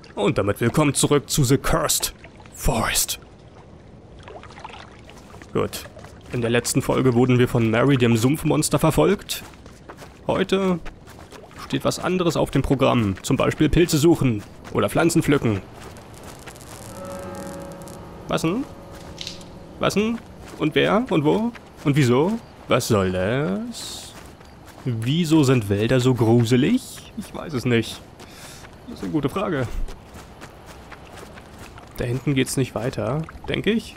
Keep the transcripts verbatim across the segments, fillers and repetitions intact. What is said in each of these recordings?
Und damit willkommen zurück zu The Cursed Forest. Gut. In der letzten Folge wurden wir von Mary, dem Sumpfmonster, verfolgt. Heute steht was anderes auf dem Programm. Zum Beispiel Pilze suchen oder Pflanzen pflücken. Was denn? Was denn? Und wer? Und wo? Und wieso? Was soll das? Wieso sind Wälder so gruselig? Ich weiß es nicht. Das ist eine gute Frage. Da hinten geht's nicht weiter, denke ich.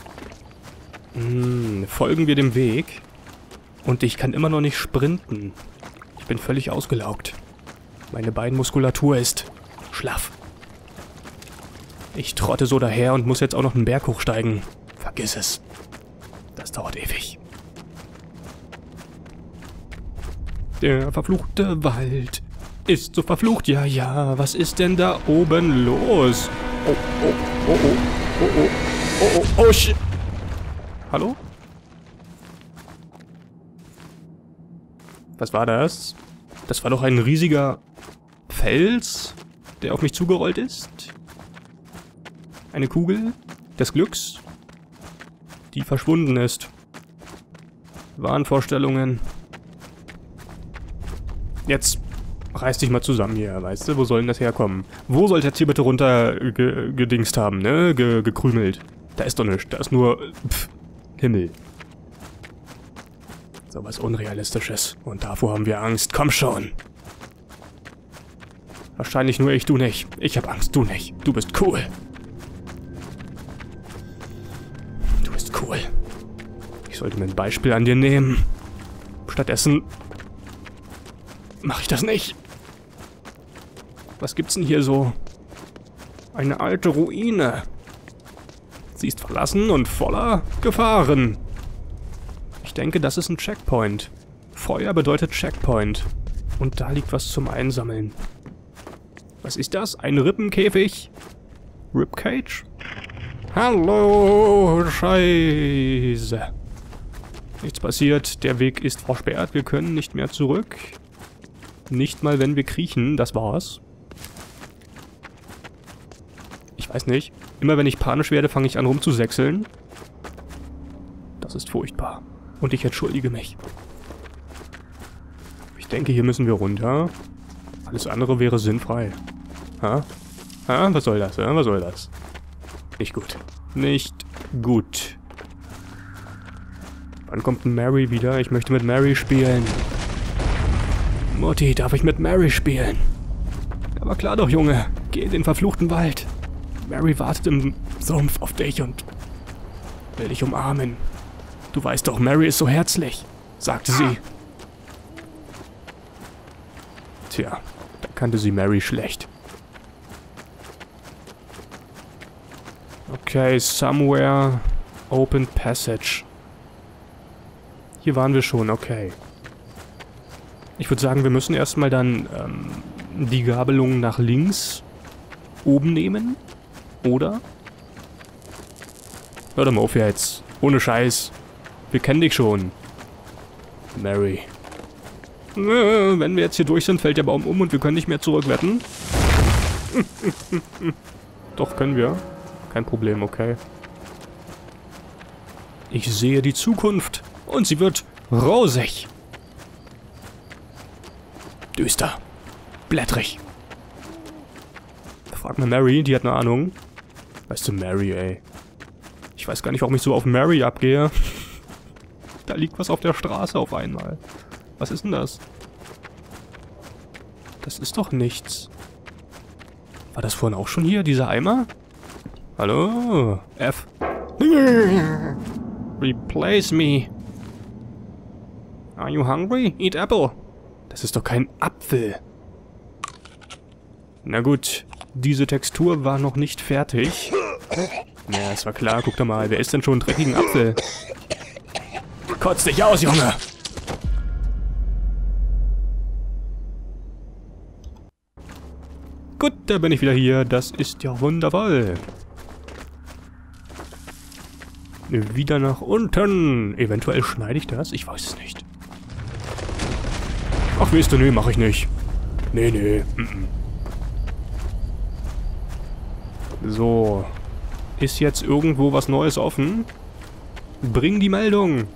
Hm, folgen wir dem Weg. Und ich kann immer noch nicht sprinten. Ich bin völlig ausgelaugt. Meine Beinmuskulatur ist schlaff. Ich trotte so daher und muss jetzt auch noch einen Berg hochsteigen. Vergiss es. Das dauert ewig. Der verfluchte Wald ist so verflucht. Ja, ja, was ist denn da oben los? Oh, oh, oh, oh, oh, oh, oh, oh, oh, shit. Hallo? Was war das? Das war doch ein riesiger Fels, der auf mich zugerollt ist. Eine Kugel des Glücks, die verschwunden ist. Wahnvorstellungen. Jetzt reiß dich mal zusammen hier, weißt du? Wo soll denn das herkommen? Wo soll das hier bitte runter ge gedingst haben, ne? Ge gekrümelt. Da ist doch nichts. Da ist nur pff, Himmel. So was Unrealistisches. Und davor haben wir Angst. Komm schon. Wahrscheinlich nur ich, du nicht. Ich hab Angst, du nicht. Du bist cool. Du bist cool. Ich sollte mir ein Beispiel an dir nehmen. Stattdessen mache ich das nicht. Was gibt's denn hier so? Eine alte Ruine. Sie ist verlassen und voller Gefahren. Ich denke, das ist ein Checkpoint. Feuer bedeutet Checkpoint. Und da liegt was zum Einsammeln. Was ist das? Ein Rippenkäfig? Ribcage? Hallo, Scheiße. Nichts passiert. Der Weg ist versperrt. Wir können nicht mehr zurück. Nicht mal, wenn wir kriechen. Das war's. Ich weiß nicht. Immer wenn ich panisch werde, fange ich an rumzusächseln. Das ist furchtbar. Und ich entschuldige mich. Ich denke, hier müssen wir runter. Alles andere wäre sinnfrei. Ha? Ha? Was soll das? Ha? Was soll das? Nicht gut. Nicht gut. Wann kommt Mary wieder? Ich möchte mit Mary spielen. Mutti, darf ich mit Mary spielen? Aber klar doch, Junge. Geh in den verfluchten Wald. Mary wartet im Sumpf auf dich und will dich umarmen. Du weißt doch, Mary ist so herzlich, sagte sie. Tja, da kannte sie Mary schlecht. Okay, somewhere open passage. Hier waren wir schon, okay. Ich würde sagen, wir müssen erstmal dann ähm, die Gabelung nach links oben nehmen. Oder? Hör doch mal auf jetzt. Ohne Scheiß. Wir kennen dich schon. Mary. Äh, wenn wir jetzt hier durch sind, fällt der Baum um und wir können nicht mehr zurückwetten. Doch, können wir. Kein Problem, okay. Ich sehe die Zukunft. Und sie wird rosig. Düster. Blättrig. Frag mal Mary, die hat eine Ahnung. Weißt du, Mary, ey. Ich weiß gar nicht, warum ich so auf Mary abgehe. Da liegt was auf der Straße auf einmal. Was ist denn das? Das ist doch nichts. War das vorhin auch schon hier, dieser Eimer? Hallo? F. Replace me. Are you hungry? Eat apple. Das ist doch kein Apfel. Na gut, diese Textur war noch nicht fertig. Ja, es war klar, guck doch mal, wer isst denn schon einen dreckigen Apfel? Kotz dich aus, Junge! Gut, da bin ich wieder hier. Das ist ja wundervoll. Wieder nach unten. Eventuell schneide ich das. Ich weiß es nicht. Ach, weißt du, nee, mach ich nicht. Nee, nee. Mm -mm. So. Ist jetzt irgendwo was Neues offen? Bring die Meldung.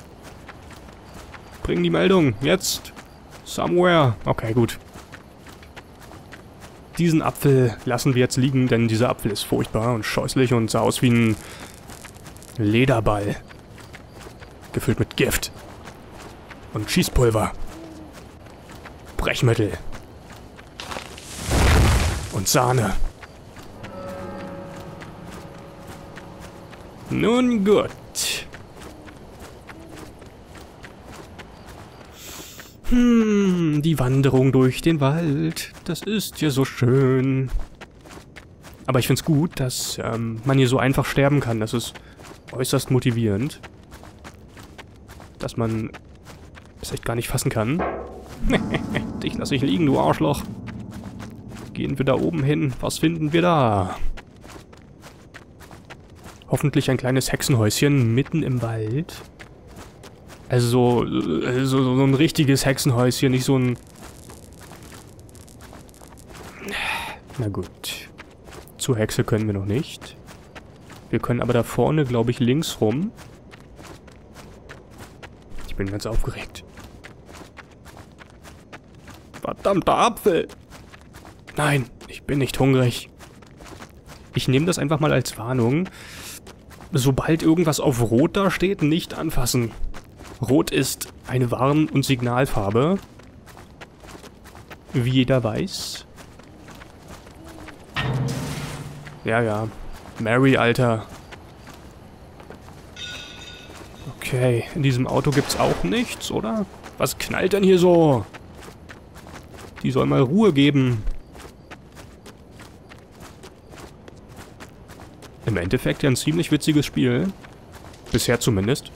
Bring die Meldung. Jetzt. Somewhere. Okay, gut. Diesen Apfel lassen wir jetzt liegen, denn dieser Apfel ist furchtbar und scheußlich und sah aus wie ein Lederball. Gefüllt mit Gift. Und Schießpulver. Brechmittel. Und Sahne. Nun gut. Hm, die Wanderung durch den Wald. Das ist ja so schön. Aber ich find's gut, dass ähm, man hier so einfach sterben kann. Das ist äußerst motivierend. Dass man es echt gar nicht fassen kann. Dich lass ich liegen, du Arschloch. Gehen wir da oben hin. Was finden wir da? Hoffentlich ein kleines Hexenhäuschen mitten im Wald. Also so, so, so ein richtiges Hexenhäuschen, nicht so ein... Na gut. Zur Hexe können wir noch nicht. Wir können aber da vorne, glaube ich, links rum. Ich bin ganz aufgeregt. Verdammter Apfel! Nein, ich bin nicht hungrig. Ich nehme das einfach mal als Warnung. Sobald irgendwas auf Rot da steht, nicht anfassen. Rot ist eine Warn- und Signalfarbe. Wie jeder weiß. Ja, ja. Mary, Alter. Okay, in diesem Auto gibt's auch nichts, oder? Was knallt denn hier so? Die soll mal Ruhe geben. Im Endeffekt ja ein ziemlich witziges Spiel. Bisher zumindest.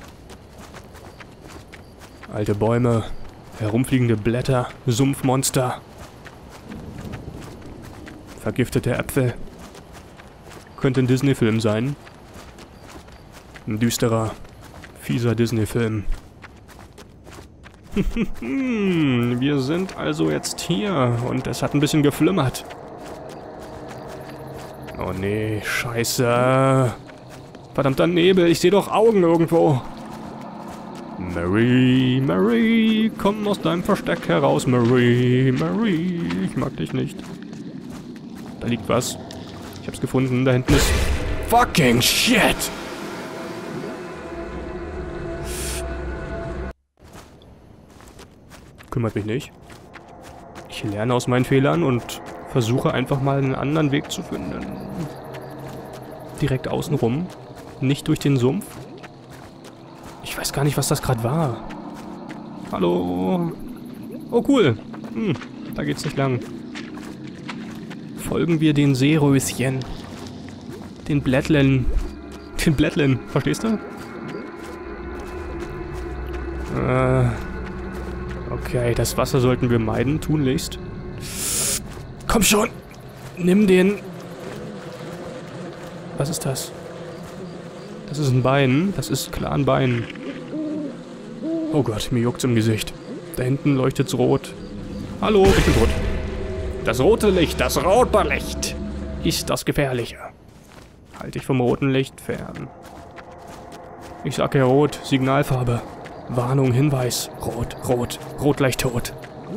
Alte Bäume, herumfliegende Blätter, Sumpfmonster. Vergiftete Äpfel. Könnte ein Disney-Film sein. Ein düsterer, fieser Disney-Film. Wir sind also jetzt hier und es hat ein bisschen geflimmert. Oh nee, scheiße. Verdammter Nebel, ich sehe doch Augen irgendwo. Mary, Mary, komm aus deinem Versteck heraus, Mary, Mary, ich mag dich nicht. Da liegt was. Ich hab's gefunden, da hinten ist... Fucking shit! Kümmert mich nicht. Ich lerne aus meinen Fehlern und versuche einfach mal einen anderen Weg zu finden. Direkt außenrum. Nicht durch den Sumpf. Ich weiß gar nicht, was das gerade war. Hallo? Oh, cool. Hm, da geht's nicht lang. Folgen wir den Seeröschen. Den Blättlen. Den Blättlen, verstehst du? Äh... Okay, das Wasser sollten wir meiden, tunlichst. Komm schon! Nimm den... Was ist das? Das ist ein Bein. Das ist klar ein Bein. Oh Gott, mir juckt's im Gesicht. Da hinten leuchtet's rot. Hallo, ich bin rot. Das rote Licht, das rote Licht ist das Gefährliche. Halt dich vom roten Licht fern. Ich sag ja rot, Signalfarbe. Warnung, Hinweis. Rot, rot, rot gleich tot.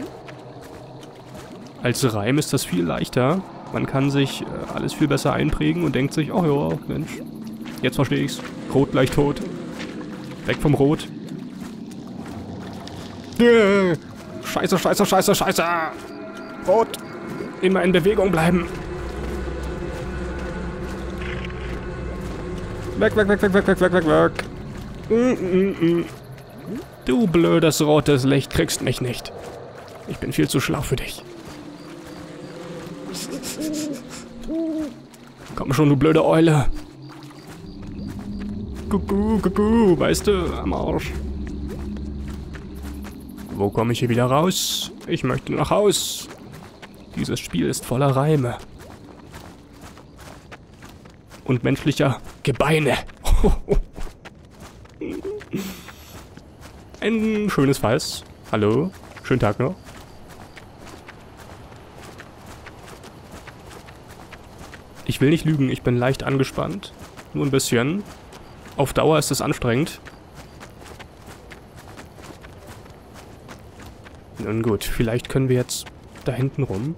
Als Reim ist das viel leichter. Man kann sich äh, alles viel besser einprägen und denkt sich, oh ja, Mensch, jetzt verstehe ich's. Rot gleich tot. Weg vom Rot. Äh, scheiße, scheiße, scheiße, scheiße. Rot. Immer in Bewegung bleiben. Weg, weg, weg, weg, weg, weg, weg, weg, weg. Mm, mm, mm. Du blödes rotes Licht kriegst mich nicht. Ich bin viel zu schlau für dich. Komm schon, du blöde Eule. Kuckuck, kuckuck, weißt du, am Arsch. Wo komme ich hier wieder raus? Ich möchte nach Haus. Dieses Spiel ist voller Reime. Und menschlicher Gebeine. Ein schönes Fass. Hallo, schönen Tag noch. Ich will nicht lügen, ich bin leicht angespannt. Nur ein bisschen. Auf Dauer ist es anstrengend. Nun gut, vielleicht können wir jetzt da hinten rum.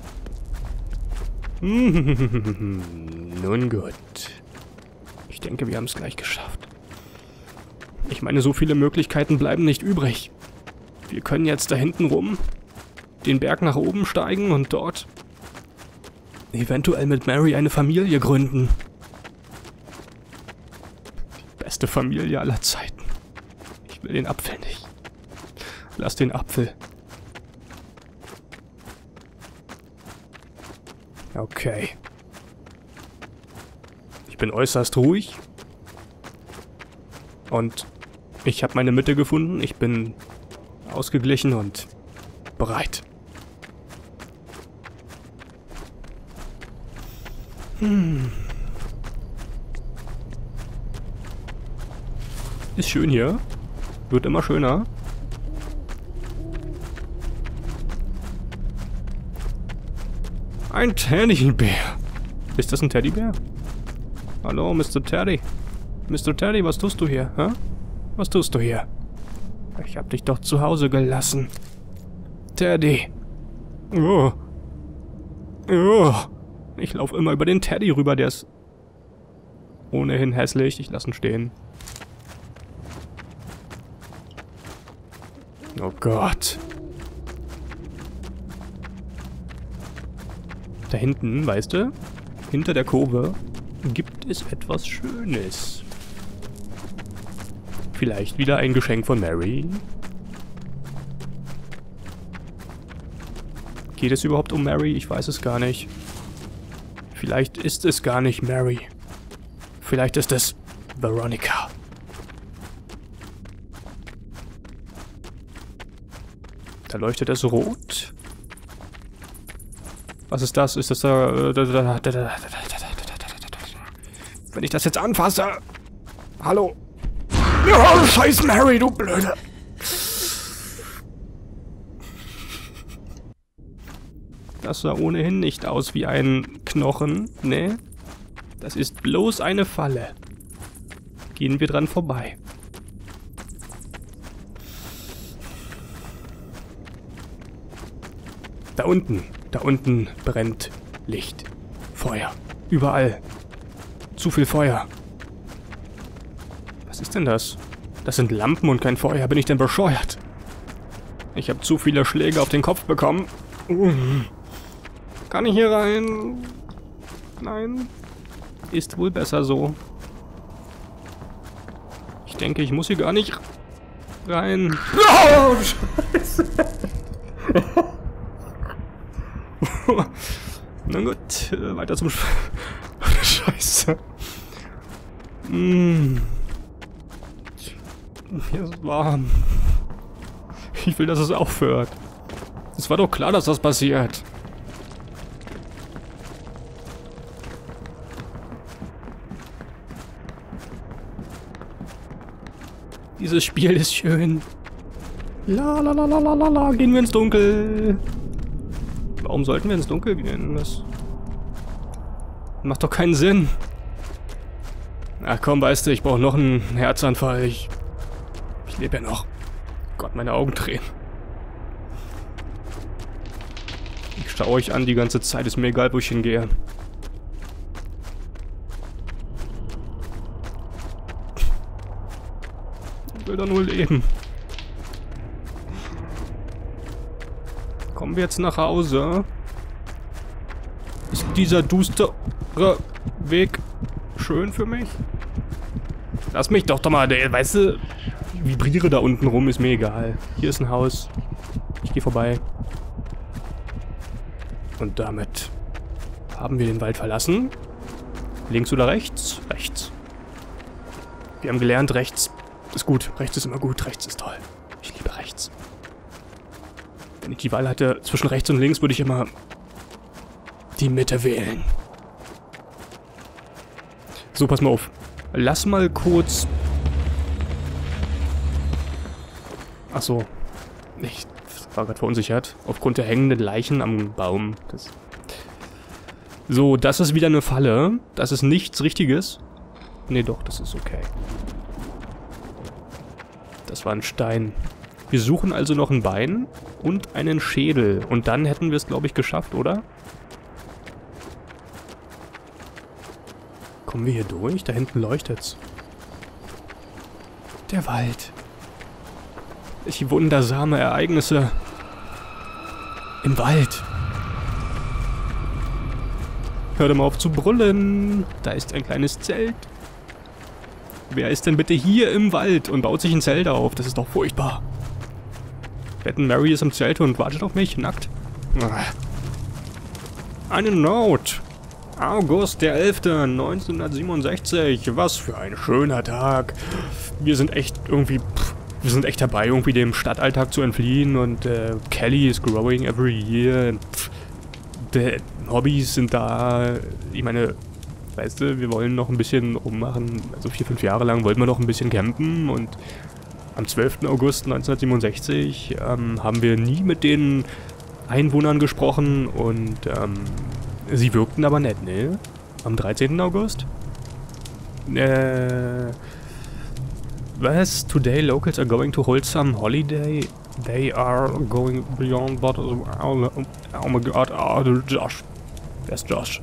Nun gut. Ich denke, wir haben es gleich geschafft. Ich meine, so viele Möglichkeiten bleiben nicht übrig. Wir können jetzt da hinten rum den Berg nach oben steigen und dort eventuell mit Mary eine Familie gründen. Die beste Familie aller Zeiten. Ich will den Apfel nicht. Lass den Apfel. Okay. Ich bin äußerst ruhig. Und ich habe meine Mitte gefunden. Ich bin ausgeglichen und bereit. Hm. Ist schön hier. Wird immer schöner. Ein Teddybär. Ist das ein Teddybär? Hallo, Mister Teddy. Mister Teddy, was tust du hier? Hä? Was tust du hier? Ich hab dich doch zu Hause gelassen. Teddy. Oh. Oh. Ich laufe immer über den Teddy rüber, der ist ohnehin hässlich. Ich lasse ihn stehen. Oh Gott. Da hinten, weißt du, hinter der Kurve gibt es etwas Schönes. Vielleicht wieder ein Geschenk von Mary? Geht es überhaupt um Mary? Ich weiß es gar nicht. Vielleicht ist es gar nicht Mary. Vielleicht ist es Veronica. Da leuchtet es rot. Was ist das? Ist das da... Wenn ich das jetzt anfasse... Hallo? Oh, scheiß Mary, du Blöde! Das sah ohnehin nicht aus wie ein Knochen, ne? Das ist bloß eine Falle. Gehen wir dran vorbei. Da unten, da unten brennt Licht. Feuer. Überall. Zu viel Feuer. Was ist denn das? Das sind Lampen und kein Feuer. Bin ich denn bescheuert? Ich habe zu viele Schläge auf den Kopf bekommen. Kann ich hier rein? Nein. Ist wohl besser so. Ich denke, ich muss hier gar nicht rein. Oh, Scheiße. Na gut, weiter zum Sch Scheiße. Mm. Hier ist warm. Ich will, dass es aufhört. Es war doch klar, dass das passiert. Dieses Spiel ist schön. La la la la la la la. Gehen wir ins Dunkel. Warum sollten wir ins Dunkel gehen? Das macht doch keinen Sinn. Ach komm, weißt du, ich brauche noch einen Herzanfall. Ich, ich lebe ja noch. Gott, meine Augen drehen. Ich schaue euch an die ganze Zeit. Ist mir egal, wo ich hingehe. Ich will doch nur leben. Kommen wir jetzt nach Hause? Ist dieser düstere Weg schön für mich? Lass mich doch doch mal, weißt du, ich vibriere da unten rum, ist mir egal. Hier ist ein Haus. Ich gehe vorbei. Und damit haben wir den Wald verlassen. Links oder rechts? Rechts. Wir haben gelernt, rechts ist gut. Rechts ist immer gut. Rechts ist toll. Ich liebe rechts. Wenn ich die Wahl hatte zwischen rechts und links, würde ich immer die Mitte wählen. So, pass mal auf. Lass mal kurz... Ach so. Ich war gerade verunsichert. Aufgrund der hängenden Leichen am Baum. Das So, das ist wieder eine Falle. Das ist nichts Richtiges. Nee, doch, das ist okay. Das war ein Stein. Wir suchen also noch ein Bein und einen Schädel. Und dann hätten wir es, glaube ich, geschafft, oder? Kommen wir hier durch? Da hinten leuchtet's. Der Wald. Welche wundersame Ereignisse. Im Wald. Hör doch mal auf zu brüllen. Da ist ein kleines Zelt. Wer ist denn bitte hier im Wald und baut sich ein Zelt auf? Das ist doch furchtbar. Wetten, Mary ist im Zelt und wartet auf mich, nackt. Eine Note. August der elfte neunzehnhundertsiebenundsechzig. Was für ein schöner Tag. Wir sind echt irgendwie... Pff, wir sind echt dabei, irgendwie dem Stadtalltag zu entfliehen. Und äh, Kelly is growing every year. Und, pff, die Hobbys sind da. Ich meine... Weißt du, wir wollen noch ein bisschen rummachen, also vier, fünf Jahre lang wollten wir noch ein bisschen campen und am zwölften August neunzehnhundertsiebenundsechzig ähm, haben wir nie mit den Einwohnern gesprochen und ähm, sie wirkten aber nett, ne? Am dreizehnten August? Äh... Was? Today locals are going to hold some holiday? They are going beyond what... Oh, oh my god, oh, Josh. Wer ist Josh?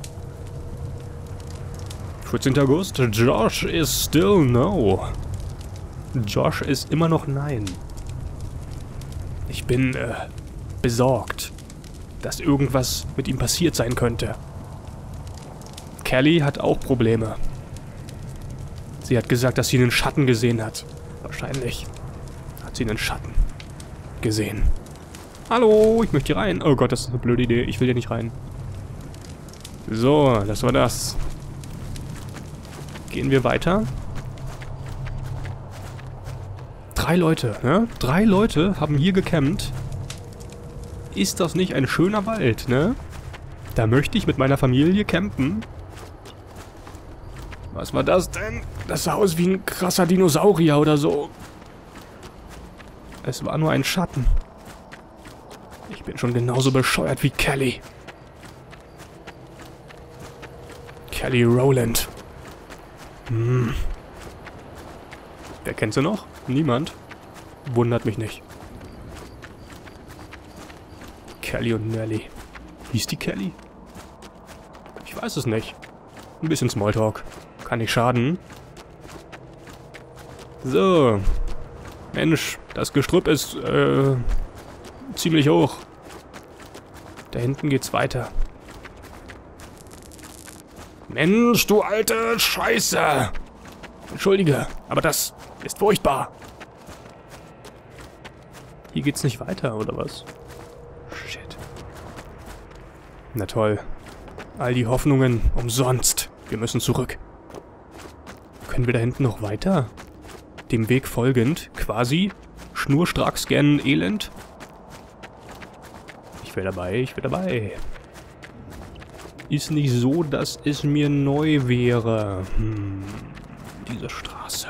vierzehnten August. Josh is still no. Josh ist immer noch nein. Ich bin äh, besorgt, dass irgendwas mit ihm passiert sein könnte. Kelly hat auch Probleme. Sie hat gesagt, dass sie einen Schatten gesehen hat. Wahrscheinlich hat sie einen Schatten gesehen. Hallo, ich möchte hier rein. Oh Gott, das ist eine blöde Idee. Ich will hier nicht rein. So, das war das. Gehen wir weiter. Drei Leute, ne? Drei Leute haben hier gecampt. Ist das nicht ein schöner Wald, ne? Da möchte ich mit meiner Familie campen. Was war das denn? Das sah aus wie ein krasser Dinosaurier oder so. Es war nur ein Schatten. Ich bin schon genauso bescheuert wie Kelly. Kelly Rowland. Hm. Wer kennt sie noch? Niemand. Wundert mich nicht. Kelly und Nelly. Hieß die Kelly? Ich weiß es nicht. Ein bisschen Smalltalk. Kann nicht schaden. So. Mensch, das Gestrüpp ist äh, ziemlich hoch. Da hinten geht's weiter. Mensch, du alte Scheiße! Entschuldige, aber das ist furchtbar. Hier geht's nicht weiter, oder was? Shit. Na toll. All die Hoffnungen umsonst. Wir müssen zurück. Können wir da hinten noch weiter? Dem Weg folgend, quasi, schnurstracks scannen Elend? Ich will dabei, ich will dabei. Ist nicht so, dass es mir neu wäre. Hm, diese Straße.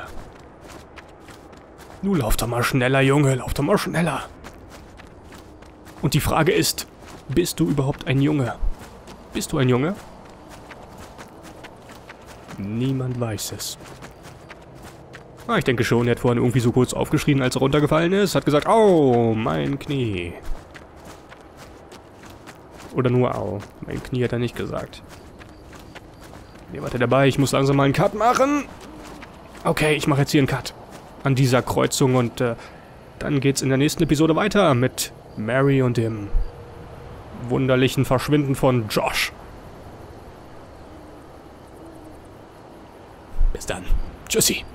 Nun lauf doch mal schneller, Junge, lauf doch mal schneller. Und die Frage ist, bist du überhaupt ein Junge? Bist du ein Junge? Niemand weiß es. Ah, ich denke schon, er hat vorhin irgendwie so kurz aufgeschrien, als er runtergefallen ist. Hat gesagt, au, mein Knie. Oder nur au. Mein Knie hat er nicht gesagt. Nee, warte dabei, ich muss langsam mal einen Cut machen. Okay, ich mache jetzt hier einen Cut. An dieser Kreuzung und äh, dann geht's in der nächsten Episode weiter mit Mary und dem wunderlichen Verschwinden von Josh. Bis dann. Tschüssi.